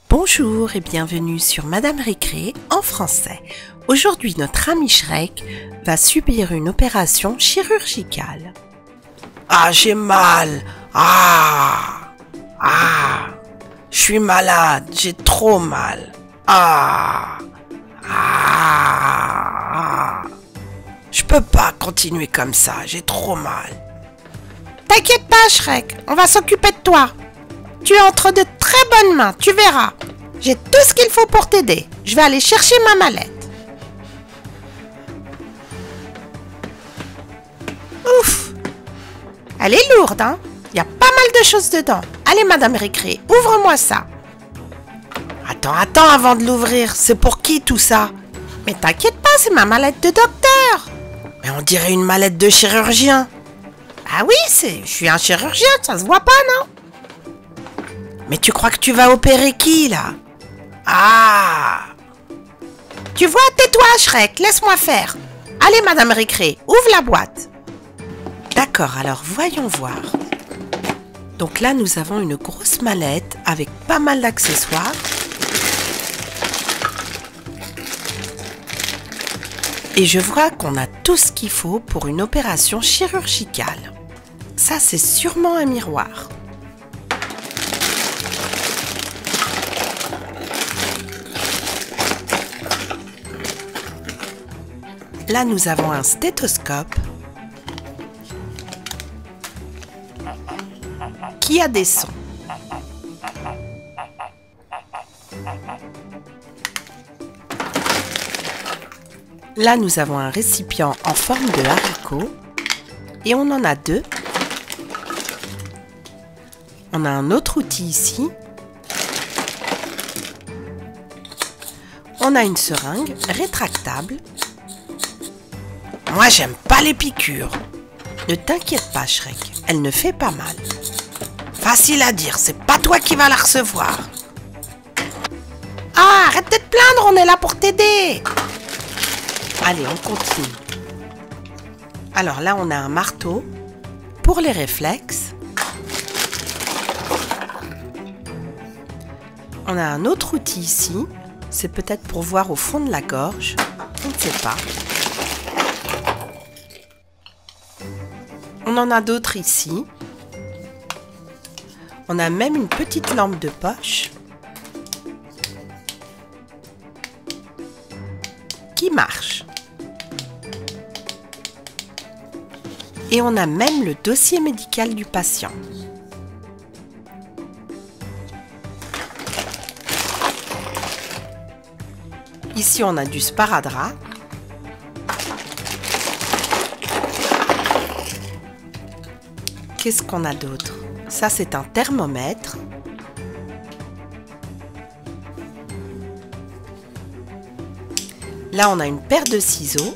Bonjour et bienvenue sur Madame Récré en français. Aujourd'hui, notre ami Shrek va subir une opération chirurgicale. Ah, j'ai mal. Je suis malade, j'ai trop mal. Je peux pas continuer comme ça, j'ai trop mal. T'inquiète pas, Shrek, on va s'occuper de toi. Tu es entre de très bonnes mains, tu verras. J'ai tout ce qu'il faut pour t'aider. Je vais aller chercher ma mallette. Ouf! Elle est lourde, hein? Il y a pas mal de choses dedans. Allez, Madame Récré, ouvre-moi ça. Attends avant de l'ouvrir, c'est pour qui tout ça? Mais t'inquiète pas, c'est ma mallette de docteur. Mais on dirait une mallette de chirurgien. Ah oui, je suis un chirurgien, ça se voit pas, non? Mais tu crois que tu vas opérer qui, là? Tu vois, tais-toi, Shrek, laisse-moi faire. Allez, Madame Récré, ouvre la boîte. D'accord, alors voyons voir. Donc là, nous avons une grosse mallette avec pas mal d'accessoires. Et je vois qu'on a tout ce qu'il faut pour une opération chirurgicale. Ça, c'est sûrement un miroir. Là, nous avons un stéthoscope qui a des sons. Là, nous avons un récipient en forme de haricot et on en a deux. On a un autre outil ici. On a une seringue rétractable. Moi, j'aime pas les piqûres. Ne t'inquiète pas, Shrek, elle ne fait pas mal. Facile à dire, c'est pas toi qui vas la recevoir. Arrête de te plaindre, on est là pour t'aider. Allez, on continue. Alors là, on a un marteau pour les réflexes. On a un autre outil ici. C'est peut-être pour voir au fond de la gorge. On ne sait pas. On en a d'autres ici. On a même une petite lampe de poche qui marche. Et on a même le dossier médical du patient. Ici, on a du sparadrap. Qu'est-ce qu'on a d'autre? Ça, c'est un thermomètre. Là, on a une paire de ciseaux.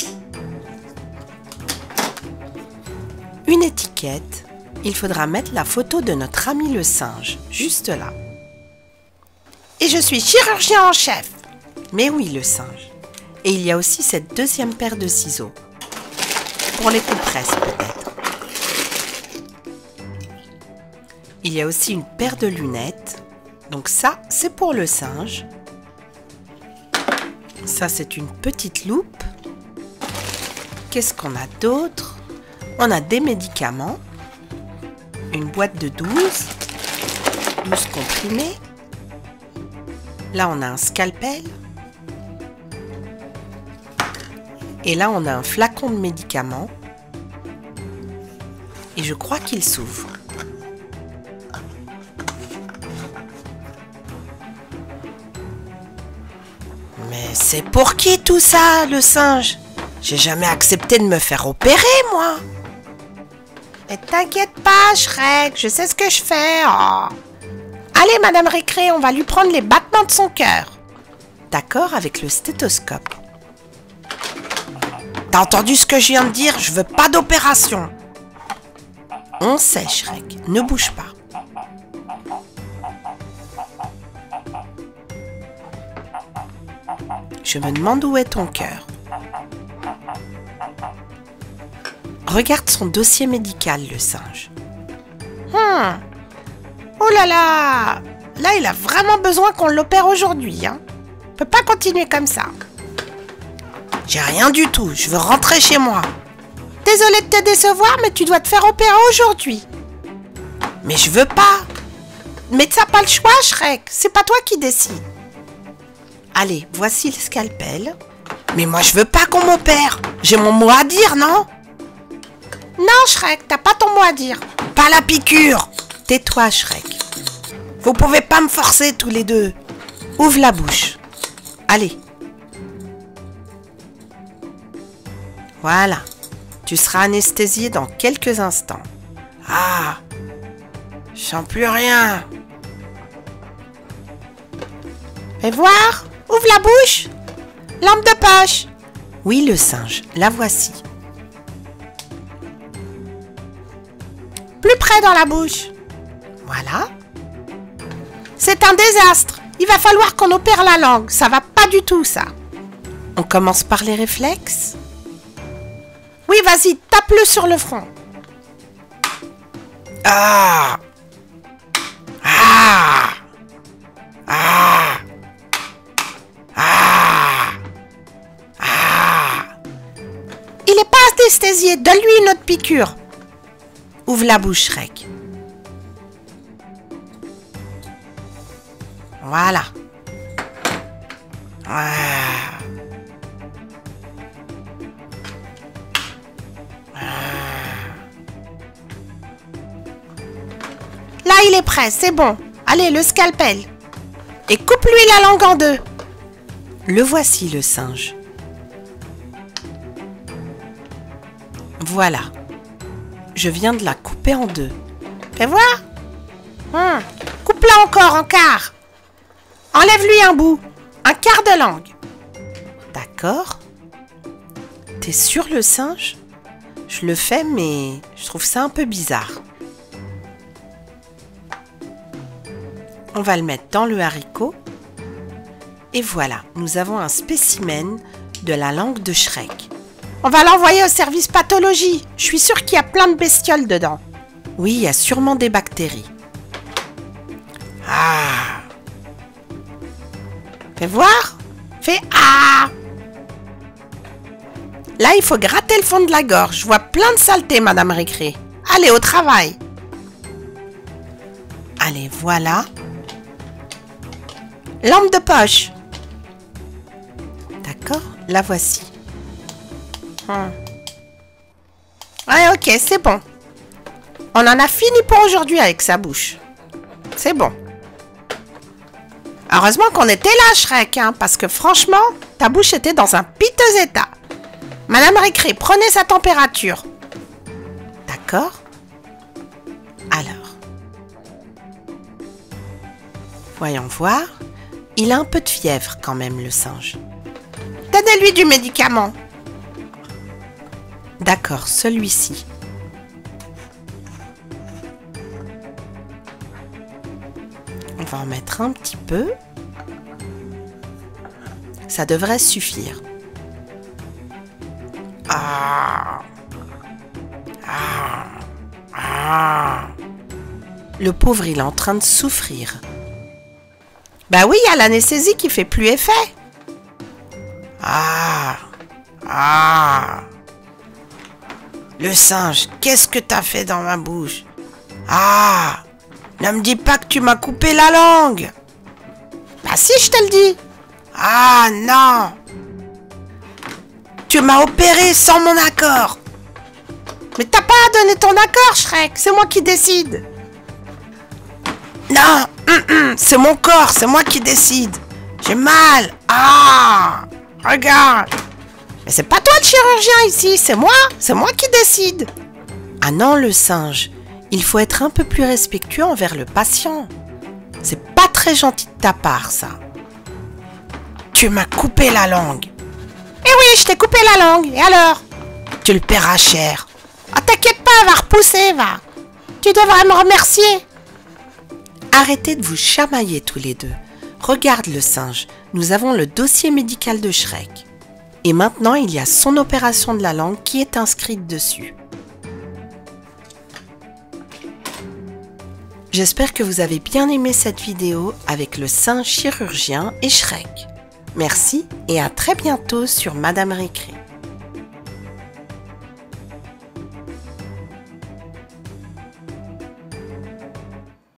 Une étiquette. Il faudra mettre la photo de notre ami le singe, juste là. Et je suis chirurgien en chef. Mais oui, le singe. Et il y a aussi cette deuxième paire de ciseaux. Pour les compresses, peut-être. Il y a aussi une paire de lunettes. Donc ça, c'est pour le singe. Ça, c'est une petite loupe. Qu'est-ce qu'on a d'autre? On a des médicaments. Une boîte de 12 comprimés. Là, on a un scalpel. Et là, on a un flacon de médicaments. Et je crois qu'il s'ouvre. Mais c'est pour qui tout ça, le singe? J'ai jamais accepté de me faire opérer, moi. Mais t'inquiète pas, Shrek, je sais ce que je fais. Allez, Madame Récré, on va lui prendre les battements de son cœur. D'accord, avec le stéthoscope. T'as entendu ce que je viens de dire? Je veux pas d'opération. On sait, Shrek, ne bouge pas. Je me demande où est ton cœur. Regarde son dossier médical, le singe. Oh là là! là, il a vraiment besoin qu'on l'opère aujourd'hui, hein. On peut pas continuer comme ça. J'ai rien du tout, je veux rentrer chez moi. Désolée de te décevoir, mais tu dois te faire opérer aujourd'hui. Mais je veux pas. Mais t'as pas le choix, Shrek. C'est pas toi qui décide. Allez, voici le scalpel. Mais moi, je veux pas qu'on m'opère. J'ai mon mot à dire, non? Non, Shrek, t'as pas ton mot à dire. Pas la piqûre. Tais-toi, Shrek. Vous pouvez pas me forcer tous les deux. Ouvre la bouche. Allez. Voilà. Tu seras anesthésié dans quelques instants. Ah, je sens plus rien. Fais voir. Ouvre la bouche. Lampe de poche. Oui, le singe, la voici. Plus près dans la bouche. Voilà. C'est un désastre. Il va falloir qu'on opère la langue. Ça va pas du tout, ça. On commence par les réflexes. Oui, vas-y, tape-le sur le front. Ah, ah, ah, ah, ah. Il est pas anesthésié. Donne-lui une autre piqûre. Ouvre la bouche, Shrek. Voilà. Ah. Là, il est prêt, c'est bon. Allez, le scalpel. Et coupe-lui la langue en deux. Le voici, le singe. Voilà. Je viens de la couper en deux. Fais voir. Coupe-la encore en quart. Enlève-lui un bout. Un quart de langue. D'accord. T'es sûr, le singe? Je le fais, mais je trouve ça un peu bizarre. On va le mettre dans le haricot. Et voilà, nous avons un spécimen de la langue de Shrek. On va l'envoyer au service pathologie. Je suis sûre qu'il y a plein de bestioles dedans. Oui, il y a sûrement des bactéries. Ah. Fais voir. Fais ah. Là, il faut gratter le fond de la gorge. Je vois plein de saleté, Madame Récré. Allez, au travail. Allez, voilà. Lampe de poche. D'accord, la voici. Ouais, ok, c'est bon. On en a fini pour aujourd'hui avec sa bouche. C'est bon. Heureusement qu'on était là, Shrek, hein, parce que franchement, ta bouche était dans un piteux état. Madame Récré, prenez sa température. D'accord. Alors. Voyons voir. Il a un peu de fièvre quand même, le singe. Donnez-lui du médicament. D'accord, celui-ci. On va en mettre un petit peu. Ça devrait suffire. Ah. Ah. Ah. Le pauvre, il est en train de souffrir. Bah oui, il y a l'anesthésie qui fait plus effet. Ah. Ah. Le singe, qu'est-ce que t'as fait dans ma bouche? Ah. Ne me dis pas que tu m'as coupé la langue. Bah si, je te le dis. Ah non. Tu m'as opéré sans mon accord. Mais t'as pas à donner ton accord, Shrek. C'est moi qui décide. Non, c'est mon corps, c'est moi qui décide. J'ai mal. Ah, regarde. Mais c'est pas toi le chirurgien ici, c'est moi qui décide. Ah non, le singe, il faut être un peu plus respectueux envers le patient. C'est pas très gentil de ta part, ça. Tu m'as coupé la langue. Eh oui, je t'ai coupé la langue, et alors? Tu le paieras cher. Ah, t'inquiète pas, elle va repousser, va. Tu devrais me remercier. Arrêtez de vous chamailler tous les deux. Regarde le singe, nous avons le dossier médical de Shrek. Et maintenant, il y a son opération de la langue qui est inscrite dessus. J'espère que vous avez bien aimé cette vidéo avec le singe chirurgien et Shrek. Merci et à très bientôt sur Madame Récré.